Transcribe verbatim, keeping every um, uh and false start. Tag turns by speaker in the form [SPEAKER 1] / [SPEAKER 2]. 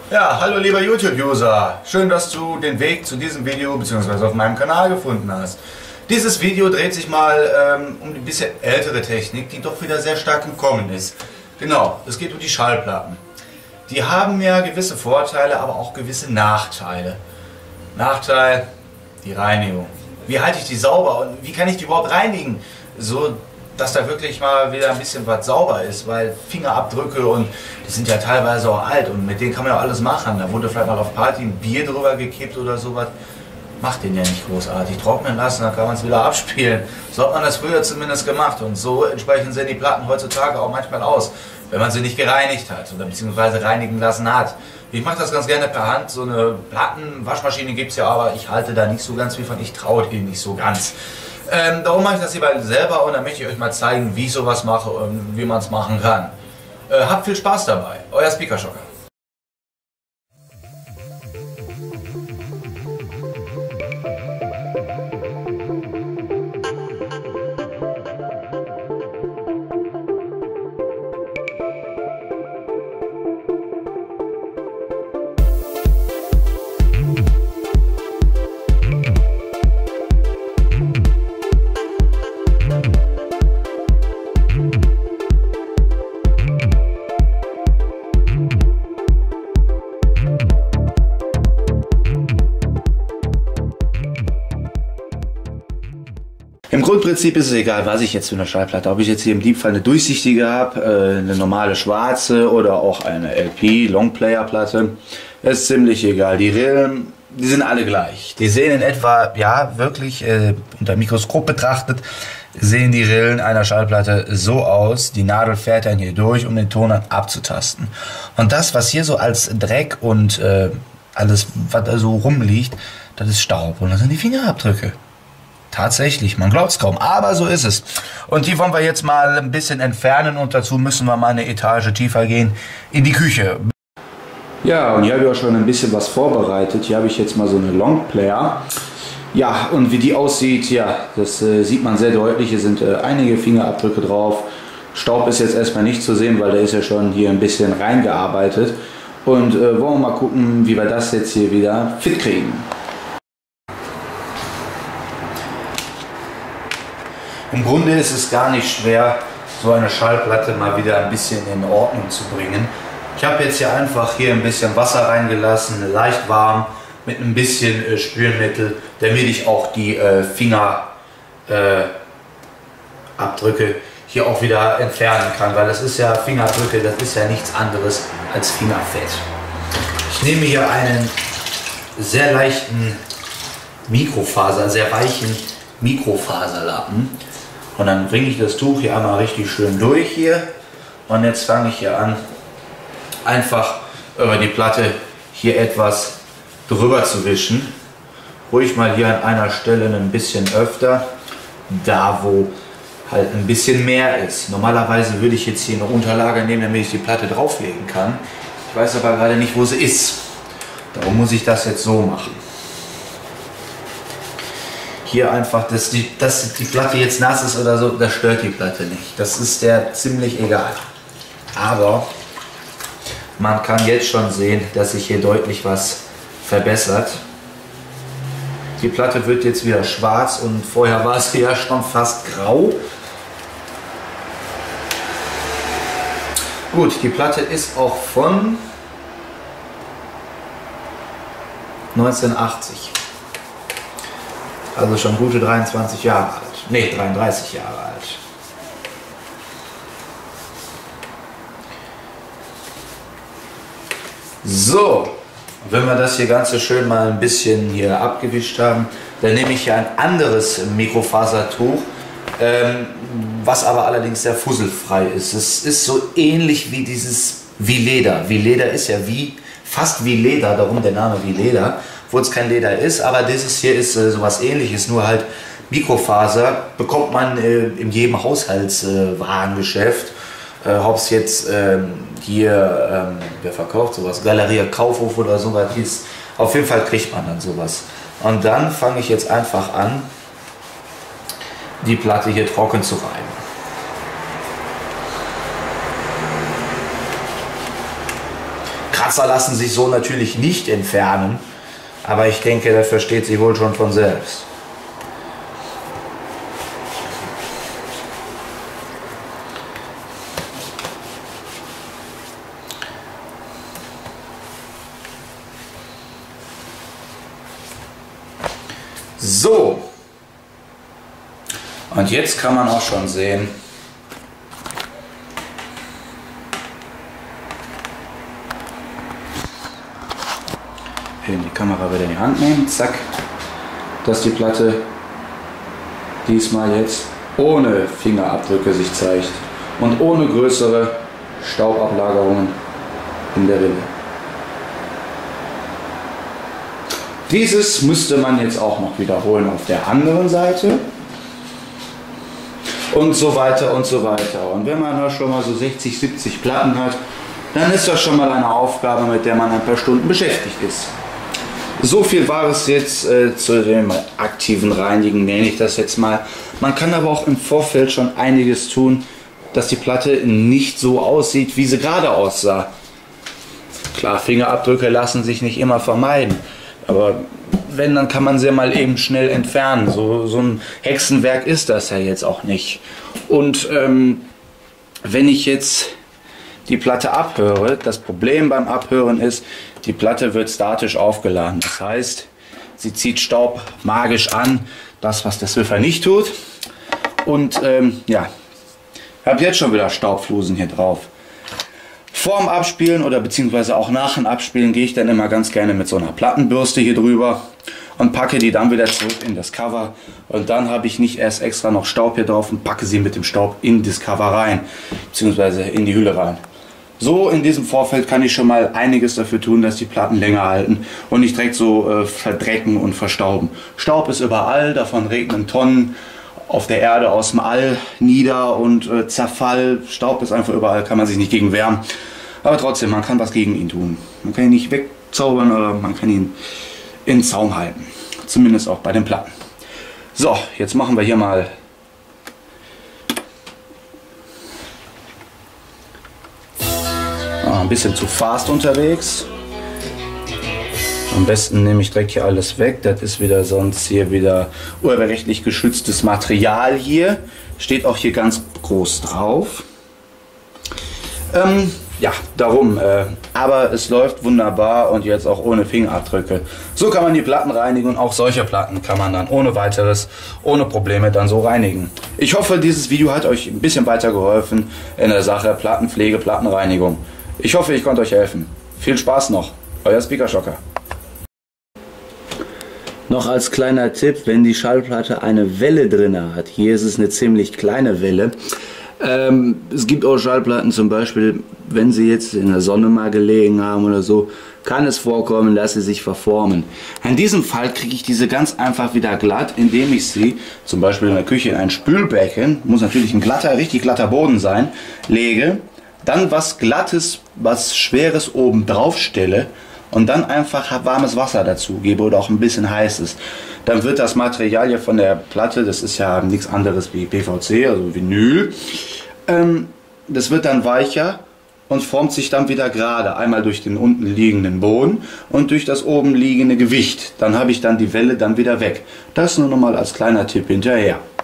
[SPEAKER 1] Ja, hallo lieber YouTube-User. Schön, dass du den Weg zu diesem Video bzw. auf meinem Kanal gefunden hast. Dieses Video dreht sich mal ähm, um die bisschen ältere Technik, die doch wieder sehr stark im Kommen ist. Genau, es geht um die Schallplatten. Die haben ja gewisse Vorteile, aber auch gewisse Nachteile. Nachteil, die Reinigung. Wie halte ich die sauber und wie kann ich die überhaupt reinigen, so dass da wirklich mal wieder ein bisschen was sauber ist, weil Fingerabdrücke und die sind ja teilweise auch alt und mit denen kann man ja alles machen. Da wurde vielleicht mal auf Party ein Bier drüber gekippt oder sowas. Macht den ja nicht großartig. Trocknen lassen, dann kann man es wieder abspielen. So hat man das früher zumindest gemacht und so entsprechend sehen die Platten heutzutage auch manchmal aus, wenn man sie nicht gereinigt hat oder beziehungsweise reinigen lassen hat. Ich mache das ganz gerne per Hand. So eine Plattenwaschmaschine gibt es ja, aber ich halte da nicht so ganz viel von. Ich traue dem nicht so ganz. Ähm, darum mache ich das lieber selber und dann möchte ich euch mal zeigen, wie ich sowas mache und wie man es machen kann. Äh, habt viel Spaß dabei. Euer Speaker Shocker. Im Grundprinzip ist es egal, was ich jetzt für eine Schallplatte habe. Ob ich jetzt hier im Diebfall eine durchsichtige habe, äh, eine normale schwarze oder auch eine L P, Longplayer-Platte. Ist ziemlich egal. Die Rillen, die sind alle gleich. Die sehen in etwa, ja wirklich äh, unter Mikroskop betrachtet, sehen die Rillen einer Schallplatte so aus. Die Nadel fährt dann hier durch, um den Ton dann abzutasten. Und das, was hier so als Dreck und äh, alles, was da so rumliegt, das ist Staub. Und das sind die Fingerabdrücke. Tatsächlich, man glaubt es kaum, aber so ist es. Und die wollen wir jetzt mal ein bisschen entfernen und dazu müssen wir mal eine Etage tiefer gehen in die Küche. Ja, und hier habe ich auch schon ein bisschen was vorbereitet. Hier habe ich jetzt mal so eine Longplayer. Ja, und wie die aussieht, ja, das äh, sieht man sehr deutlich. Hier sind äh, einige Fingerabdrücke drauf. Staub ist jetzt erstmal nicht zu sehen, weil der ist ja schon hier ein bisschen reingearbeitet. Und äh, wollen wir mal gucken, wie wir das jetzt hier wieder fit kriegen. Im Grunde ist es gar nicht schwer, so eine Schallplatte mal wieder ein bisschen in Ordnung zu bringen. Ich habe jetzt hier einfach hier ein bisschen Wasser reingelassen, leicht warm, mit ein bisschen äh, Spülmittel, damit ich auch die äh, Fingerabdrücke äh, hier auch wieder entfernen kann, weil das ist ja Fingerabdrücke, das ist ja nichts anderes als Fingerfett. Ich nehme hier einen sehr leichten Mikrofaser, sehr weichen Mikrofaserlappen. Und dann bringe ich das Tuch hier einmal richtig schön durch hier. Und jetzt fange ich hier an, einfach über die Platte hier etwas drüber zu wischen. Ruhig mal hier an einer Stelle ein bisschen öfter, da wo halt ein bisschen mehr ist. Normalerweise würde ich jetzt hier eine Unterlage nehmen, damit ich die Platte drauflegen kann. Ich weiß aber gerade nicht, wo sie ist. Darum muss ich das jetzt so machen. Hier einfach, dass die, dass die Platte jetzt nass ist oder so, das stört die Platte nicht. Das ist der ziemlich egal. Aber man kann jetzt schon sehen, dass sich hier deutlich was verbessert. Die Platte wird jetzt wieder schwarz und vorher war sie ja schon fast grau. Gut, die Platte ist auch von neunzehnhundertachtzig. Also schon gute dreiundzwanzig Jahre alt. Ne, dreiunddreißig Jahre alt. So, wenn wir das hier Ganze schön mal ein bisschen hier abgewischt haben, dann nehme ich hier ein anderes Mikrofasertuch, ähm, was aber allerdings sehr fusselfrei ist. Es ist so ähnlich wie dieses, wie Leder. Wie Leder ist ja wie, fast wie Leder, darum der Name wie Leder. Obwohl es kein Leder ist, aber dieses hier ist äh, sowas Ähnliches, nur halt Mikrofaser, bekommt man äh, in jedem Haushaltswarengeschäft, äh, ob es jetzt ähm, hier, ähm, wer verkauft sowas, Galeria Kaufhof oder sowas ist, auf jeden Fall kriegt man dann sowas. Und dann fange ich jetzt einfach an, die Platte hier trocken zu reiben.
[SPEAKER 2] Kratzer lassen sich so natürlich nicht entfernen, aber ich denke, das versteht sich wohl schon von selbst. So, und jetzt kann man auch schon sehen, die Kamera wieder in die Hand nehmen, zack, dass die Platte diesmal jetzt ohne Fingerabdrücke sich zeigt und ohne größere Staubablagerungen in der Rille. Dieses müsste man jetzt auch noch wiederholen auf der anderen Seite und so weiter und so weiter. Und wenn man da schon mal so sechzig, siebzig Platten hat, dann ist das schon mal eine Aufgabe, mit der man ein paar Stunden beschäftigt ist. So viel war es jetzt äh, zu dem aktiven Reinigen, nenne ich das jetzt mal. Man kann aber auch im Vorfeld schon einiges tun, dass die Platte nicht so aussieht, wie sie gerade aussah. Klar, Fingerabdrücke lassen sich nicht immer vermeiden, aber wenn, dann kann man sie mal eben schnell entfernen. So, so ein Hexenwerk ist das ja jetzt auch nicht. Und ähm, wenn ich jetzt die Platte abhöre, das Problem beim Abhören ist, die Platte wird statisch aufgeladen. Das heißt, sie zieht Staub magisch an, das was der Swiffer nicht tut. Und ähm, ja, ich habe jetzt schon wieder Staubflusen hier drauf. Vorm Abspielen oder beziehungsweise auch nach dem Abspielen gehe ich dann immer ganz gerne mit so einer Plattenbürste hier drüber und packe die dann wieder zurück in das Cover. Und dann habe ich nicht erst extra noch Staub hier drauf und packe sie mit dem Staub in das Cover rein, beziehungsweise in die Hülle rein. So, in diesem Vorfeld kann ich schon mal einiges dafür tun, dass die Platten länger halten und nicht direkt so äh, verdrecken und verstauben. Staub ist überall, davon regnen Tonnen auf der Erde aus dem All nieder und äh, Zerfall. Staub ist einfach überall, kann man sich nicht gegen wehren. Aber trotzdem, man kann was gegen ihn tun. Man kann ihn nicht wegzaubern, aber man kann ihn in Zaum halten. Zumindest auch bei den Platten. So, jetzt machen wir hier mal ein bisschen zu fast unterwegs. Am besten nehme ich direkt hier alles weg. Das ist wieder sonst hier wieder urheberrechtlich geschütztes Material hier. Steht auch hier ganz groß drauf. Ähm, ja, darum. Äh, aber es läuft wunderbar und jetzt auch ohne Fingerabdrücke. So kann man die Platten reinigen und auch solche Platten kann man dann ohne weiteres, ohne Probleme dann so reinigen. Ich hoffe, dieses Video hat euch ein bisschen weitergeholfen in der Sache Plattenpflege, Plattenreinigung. Ich hoffe, ich konnte euch helfen. Viel Spaß noch. Euer Speakershocker. Noch als kleiner Tipp, wenn die Schallplatte eine Welle drin hat, hier ist es eine ziemlich kleine Welle. Ähm, es gibt auch Schallplatten zum Beispiel, wenn sie jetzt in der Sonne mal gelegen haben oder so, kann es vorkommen, dass sie sich verformen. In diesem Fall kriege ich diese ganz einfach wieder glatt, indem ich sie zum Beispiel in der Küche in ein Spülbecken, muss natürlich ein glatter, richtig glatter Boden sein, lege, dann was Glattes, was Schweres oben drauf stelle und dann einfach warmes Wasser dazu gebe oder auch ein bisschen heißes. Dann wird das Material hier von der Platte, das ist ja nichts anderes wie P V C, also Vinyl, ähm, das wird dann weicher und formt sich dann wieder gerade. Einmal durch den unten liegenden Boden und durch das oben liegende Gewicht. Dann habe ich dann die Welle dann wieder weg. Das nur noch mal als kleiner Tipp hinterher.